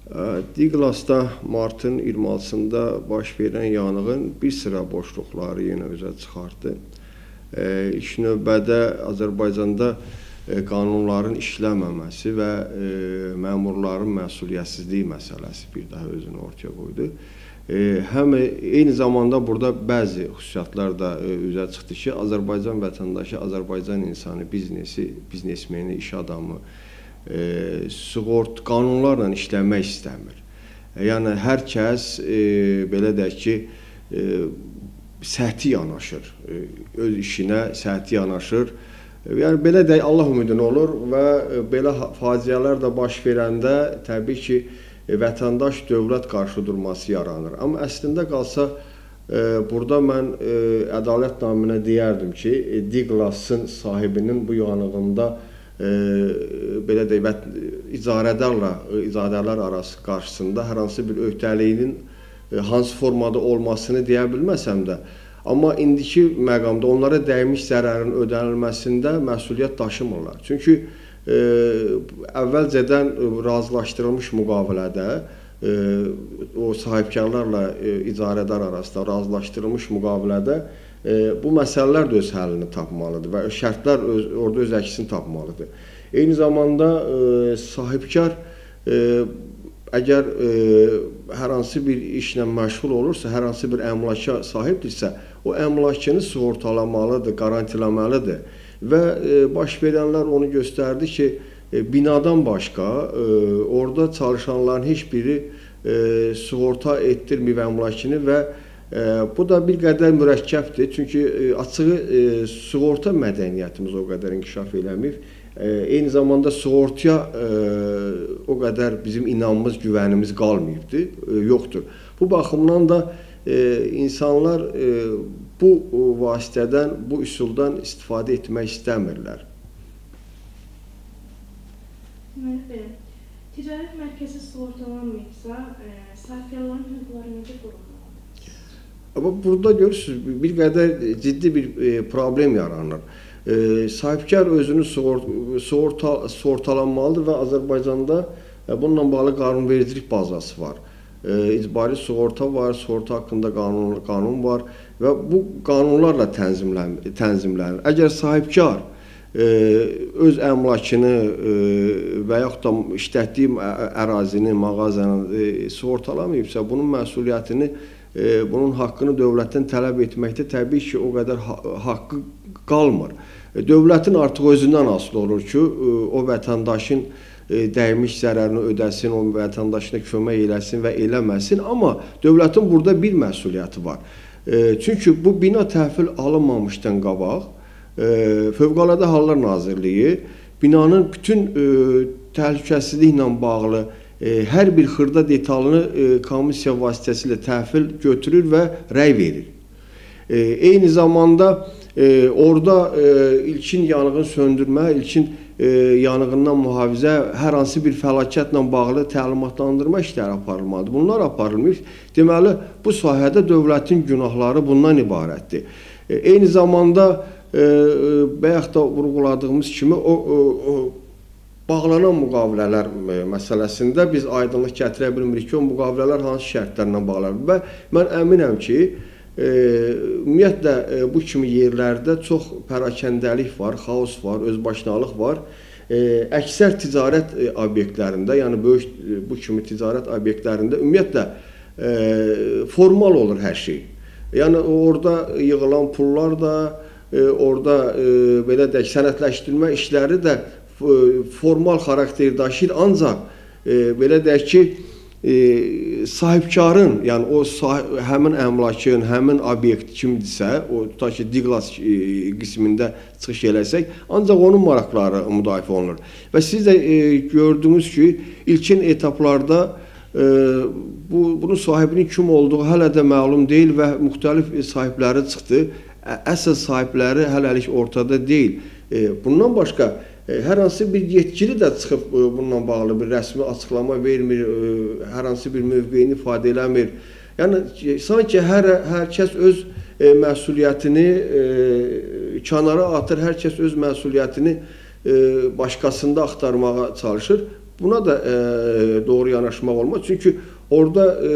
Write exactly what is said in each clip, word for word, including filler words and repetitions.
Diglasda martın iyirmi altısında baş verən yanğın bir sıra boşluqları yenə üzə çıxartdı. İlk növbədə Azərbaycanda qanunların işləməməsi və məmurların məsuliyyətsizliyi məsələsi bir daha özünü ortaya qoydu. Həm eyni zamanda burada bəzi xüsusiyyətlər də üzə çıxdı ki, Azərbaycan vətəndaşı, Azərbaycan insanı, biznesi, biznesmeni, iş adamı sığort qanunlarla işləmək istəmir. Yəni, hər kəs, belə deyək ki, səhti yanaşır, öz işinə səhti yanaşır. Yəni, belə deyək, Allah ümidin olur və belə faciələr də baş verəndə təbii ki, vətəndaş dövlət qarşıdurması yaranır. Amma əslində qalsa, burada mən ədalət naminə deyərdim ki, Diglasın sahibinin bu yanğında belə deyək, icarədarla, icarələr arası qarşısında hər hansı bir öhdəliyinin hansı formada olmasını deyə bilməsəm də, amma indiki məqamda onlara dəymiş zərərin ödənilməsində məsuliyyət daşımırlar. Çünki əvvəlcədən razılaşdırılmış müqavilədə, o sahibkarlarla icarədar arasında razılaşdırılmış müqavilədə bu məsələlər də öz həllini tapmalıdır və şərtlər orada öz əksini tapmalıdır. Eyni zamanda sahibkar əgər hər hansı bir işlə məşğul olursa, hər hansı bir əmlaka sahibdirsə, o əmlakını sığortalamalıdır, qarantiləməlidir. Və baş verənlər onu göstərdi ki, binadan başqa orada çalışanların heç biri sığorta etdirməyib əmlakını və bu da bir qədər mürəkkəbdir, çünki açığı sığorta mədəniyyətimiz o qədər inkişaf eləməyib. Eyni zamanda sığortaya o qədər bizim inanmız, güvənimiz qalmayıbdır, yoxdur. Bu baxımdan da insanlar bu vasitədən, bu üsuldan istifadə etmək istəmirlər. Ticarət mərkəzi sığortalanmayıbsa, sahibkarların hüquqları necə qorunmalıdır? Burada görürsünüz, bir qədər ciddi bir problem yaranır. Sahibkar özünü sığortalanmalıdır və Azərbaycanda bununla bağlı qanunvericilik bazası var. İcbari sığorta var, sığorta haqqında qanun var və bu qanunlarla tənzimlənir. Əgər sahibkar öz əmlakını və yaxud da işlətdiyi ərazini, mağazanı sığortalamayıbsa, bunun məsuliyyətini, bunun haqqını dövlətdən tələb etməkdə təbii ki, o qədər haqqı qalmır. Dövlətin artıq özündən asılı olur ki, o vətəndaşın dəymiş zərərini ödəsin, o vətəndaşına kömək eləsin və eləməsin. Amma dövlətin burada bir məsuliyyəti var. Çünki bu bina təhvil alınmamışdan qabaq, Fövqəladə Hallar Nazirliyi binanın bütün təhlükəsizliklə bağlı hər bir xırda detalını komissiya vasitəsilə təhvil götürür və rəy verir. Eyni zamanda orada ilkin yanğın söndürmə, ilkin yanğından mühafizə, hər hansı bir fəlakətlə bağlı təlimatlandırma işləri aparılmalıdır. Bunlar aparılmır. Deməli, bu sahədə dövlətin günahları bundan ibarətdir. Eyni zamanda bayaq da vurğuladığımız kimi o bağlanan müqavilələr məsələsində biz aydınlıq gətirə bilmirik ki, o müqavilələr hansı şərtlərlə bağlanır. Və mən əminəm ki, ümumiyyətlə bu kimi yerlərdə çox pərakəndəlik var, xaos var, özbaşınalıq var. Əksər ticarət obyektlərində, yəni böyük bu kimi ticarət obyektlərində ümumiyyətlə formal olur hər şey. Yəni orada yığılan pullar da, orada belə deyək, sənədləşdirmə işləri də formal xarakter daşıyır, ancaq belə deyək ki, sahibkarın, yəni o həmin əmlakın, həmin obyekt kimdirsə, o tutaq ki, Diglas qismində çıxış eləsək, ancaq onun maraqları müdafiə olunur. Və siz də gördünüz ki, ilkin etaplarda bunun sahibinin kim olduğu hələ də məlum deyil və müxtəlif sahibləri çıxdı. Əsl sahibləri hələlik ortada deyil. Bundan başqa, hər hansı bir yetkili də çıxıb bununla bağlı bir rəsmi açıqlama vermir, hər hansı bir mövqeyini ifadə eləmir. Yəni, sanki hər kəs öz məsuliyyətini kənara atır, hər kəs öz məsuliyyətini başqasında axtarmağa çalışır. buna da e, doğru yanaşmaq olmaz. Çünki orada e,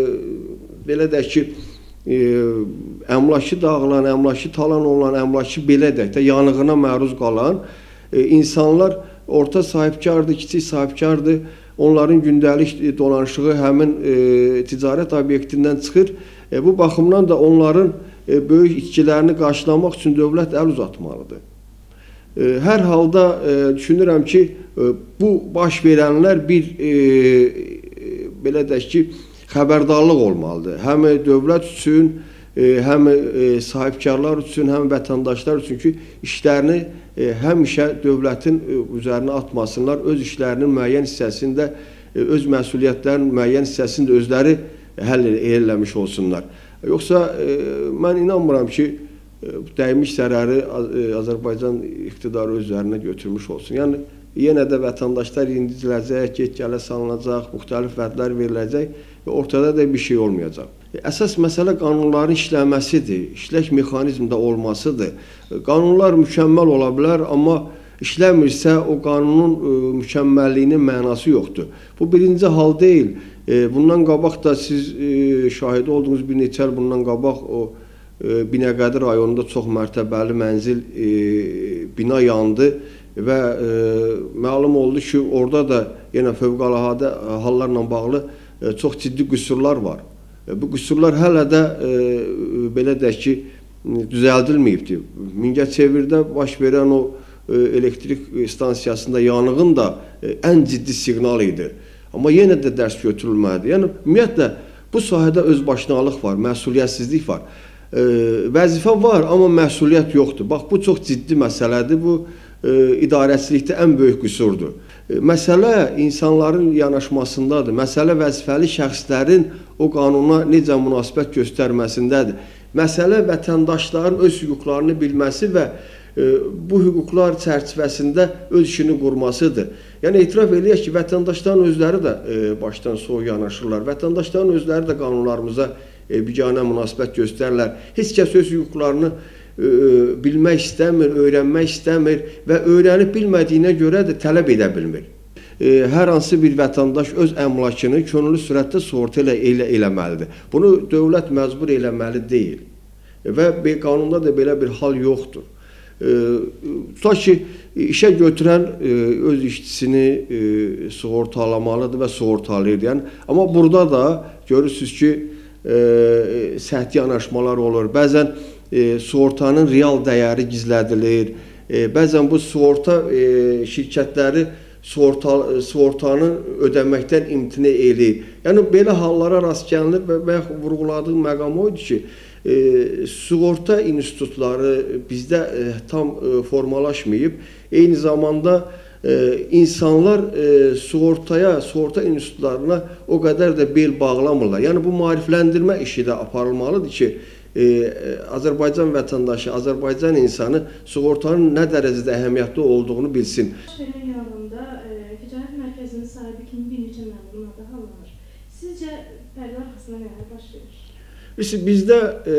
belə deyək ki, e, əmlakı dağılan, əmlakı talan olan, əmlakı belə deyək də yanığına məruz qalan e, insanlar orta sahibkardır, kiçik sahibkardır. Onların gündəlik dolanışığı həmin e, ticarət obyektindən çıxır. E, bu baxımdan da onların e, böyük itkilərini qarşılamaq üçün dövlət əl uzatmalıdır. E, hər halda e, düşünürəm ki, e, bu baş verənlər bir e, e, belə deyək ki, xəbərdarlıq olmalıdır. Həm dövlət üçün, e, həm e, sahibkarlar üçün, həm vətəndaşlar üçün ki, işlərini e, həmişə dövlətin e, üzərinə atmasınlar, öz işlərinin müəyyən hissəsində, e, öz məsuliyyətlərinin müəyyən hissəsində özləri həll eləmiş olsunlar. Yoxsa e, mən inanmıram ki, e, dəymiş zərəri e, Azərbaycan iqtidarı öz üzərinə götürmüş olsun. Yəni, yenə də vətəndaşlar indiciləcək, get-gələ salınacaq, müxtəlif vədlər veriləcək və ortada da bir şey olmayacaq. Əsas məsələ qanunların işləməsidir, işlək mexanizmdə olmasıdır. Qanunlar mükəmməl ola bilər, amma işləmirsə o qanunun e, mükəmməlliyinin mənası yoxdur. Bu birinci hal deyil. E, bundan qabaq da siz e, şahidi olduğunuz bir neçə il bundan qabaq o e, Binəqədi rayonunda çox mərtəbəli mənzil e, bina yandı və e, məlum oldu ki, orada da yenə fövqəladə hallarla bağlı e, çox ciddi qüsurlar var. E, bu qüsurlar hələ də e, belə deyək ki, düzəldilməyibdir. Mingəçevirdə baş verən o e, elektrik stansiyasında yanğın da e, ən ciddi siqnal idi. Amma yenə də dərs götürülməlidir. Yəni, ümumiyyətlə, bu sahədə özbaşınalıq var, məsuliyyətsizlik var. E, vəzifə var, amma məsuliyyət yoxdur. Bax, bu çox ciddi məsələdir. Bu, e, idarəçilikdə ən böyük qüsurdur. E, məsələ insanların yanaşmasındadır. Məsələ vəzifəli şəxslərin o qanuna necə münasibət göstərməsindədir. Məsələ vətəndaşların öz hüquqlarını bilməsi və bu hüquqlar çərçivəsində öz işini qurmasıdır. Yəni, etiraf eləyək ki, vətəndaşların özləri də başdan soğuk yanaşırlar. Vətəndaşların özləri də qanunlarımıza biganə münasibət göstərirlər. Heç kəs öz hüquqlarını bilmək istəmir, öyrənmək istəmir və öyrənib bilmədiyinə görə də tələb edə bilmir. Hər hansı bir vətəndaş öz əmlakını könüllü sürətdə sığorta ilə elə eləməlidir. Bunu dövlət məcbur eləməli deyil və qanunda da belə bir hal yoxdur. Tutaq ki, işə götürən öz işçisini sığortalamalıdır və sığortalayır. Yəni, amma burada da görürsünüz ki, səhti yanaşmalar olur. Bəzən sığortanın real dəyəri gizlədilir. Bəzən bu sığorta şirkətləri sığortanı ödəməkdən imtina eləyir. Yəni, belə hallara rast gəlinir və vurğuladığım məqam oydu ki, E, sığorta institutları bizdə e, tam e, formalaşmayıb. Eyni zamanda e, insanlar e, sığortaya, sığorta institutlarına o qədər də bel bağlamırlar. Yəni, bu maarifləndirmə işi də aparılmalıdır ki, e, Azərbaycan vətəndaşı, Azərbaycan insanı sığortanın nə dərəcədə əhəmiyyətli olduğunu bilsin. Şəhərin yanında e, ticarət mərkəzinin sahibi kimi bir neçə məmurun adı hallanır. Sizcə pərdə arxasında nələr baş verir? Bizdə e,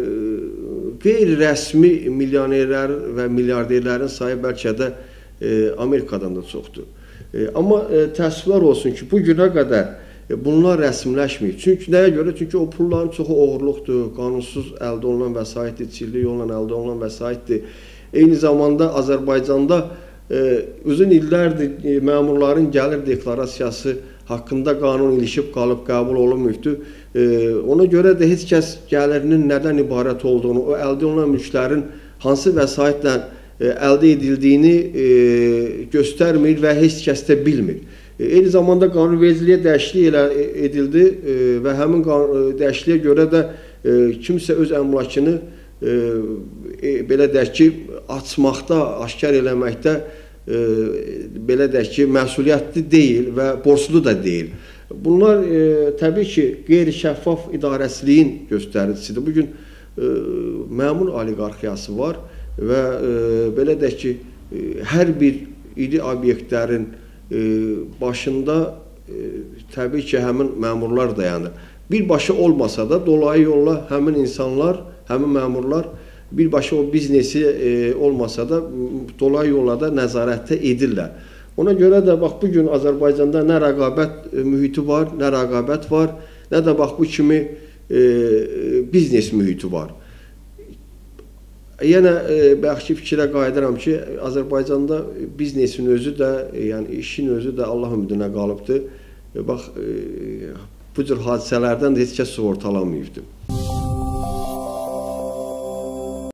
qeyri-rəsmi milyonerlər və milyarderlərin sayı bəlkə də e, Amerikadan da çoxdur. E, amma e, təəssüflər olsun ki, bu günə qədər e, bunlar rəsmiləşməyib. Çünki nəyə görə? Çünki o pulların çoxu oğurluqdur, qanunsuz əldə olunan vəsaitdir, çirli yolla əldə olunan vəsaitdir. Eyni zamanda Azərbaycanda e, uzun illərdir e, məmurların gəlir deklarasiyası haqqında qanun ilişib qalıb, qəbul olunmuyubdur. E, ona görə də heç kəs gəlirinin nədən ibarət olduğunu, o əldə olunan mülklərin hansı vəsaitlə e, əldə edildiyini e, göstərmir və heç kəs də bilmir. E, eyni zamanda qanunvericiliyə dəyişiklik elə edildi e, və həmin dəyişikliyə görə də e, kimsə öz əmlakını e, e, belə deyək ki, açmaqda, aşkar eləməkdə E, belə deyək ki, məsuliyyətli deyil və borclu da deyil. Bunlar e, təbii ki, qeyri-şəffaf idarəçiliyin göstəricisidir. Bugün e, məmur oliqarxiyası var və e, belə deyək ki, e, hər bir iri obyektlərin e, başında e, təbii ki, həmin məmurlar dayanır. Birbaşa olmasa da dolayı yolla həmin insanlar, həmin məmurlar birbaşa o biznesi e, olmasa da dolayı yolla da nəzarətdə edirlər. Ona görə də bax bu gün Azərbaycanda nə rəqabət mühiti var, nə rəqabət var, nə də bax bu kimi e, biznes mühiti var. Yenə e, bəxşi fikrə qayıdıram ki, Azərbaycanda biznesin özü də, yəni işin özü də Allah ümidinə qalıbdır. E, bax, e, bu cür hadisələrdən də heç kəs sığortalanmayıbdır.